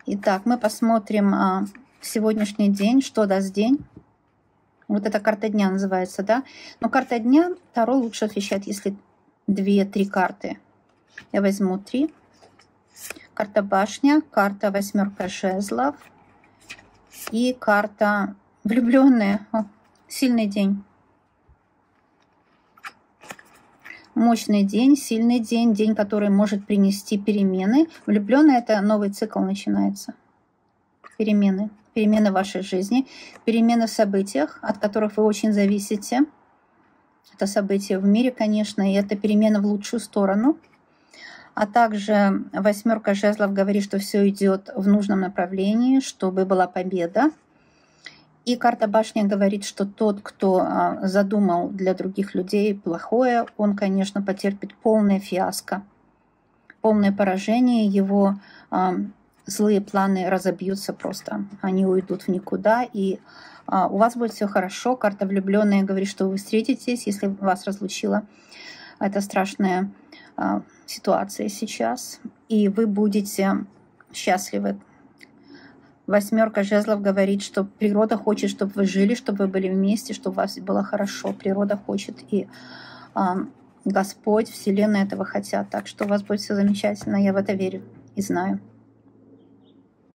Итак, мы посмотрим сегодняшний день, что даст день. Вот эта карта дня называется, да? Но карта дня Таро лучше освещать, если 2-3 карты. Я возьму 3. Карта башня, карта восьмерка жезлов и карта влюбленные. О, сильный день. Мощный день, сильный день, день, который может принести перемены. Влюбленные — это новый цикл начинается. Перемены. Перемены в вашей жизни, перемены в событиях, от которых вы очень зависите. Это события в мире, конечно, и это перемены в лучшую сторону. А также восьмерка жезлов говорит, что все идет в нужном направлении, чтобы была победа. И карта башни говорит, что тот, кто задумал для других людей плохое, он, конечно, потерпит полное фиаско, полное поражение. Его злые планы разобьются просто, они уйдут в никуда, и у вас будет все хорошо. Карта влюбленная говорит, что вы встретитесь, если вас разлучила эта страшная ситуация сейчас, и вы будете счастливы. Восьмерка жезлов говорит, что природа хочет, чтобы вы жили, чтобы вы были вместе, чтобы у вас было хорошо. Природа хочет, и Господь, Вселенная этого хотят. Так что у вас будет все замечательно. Я в это верю и знаю.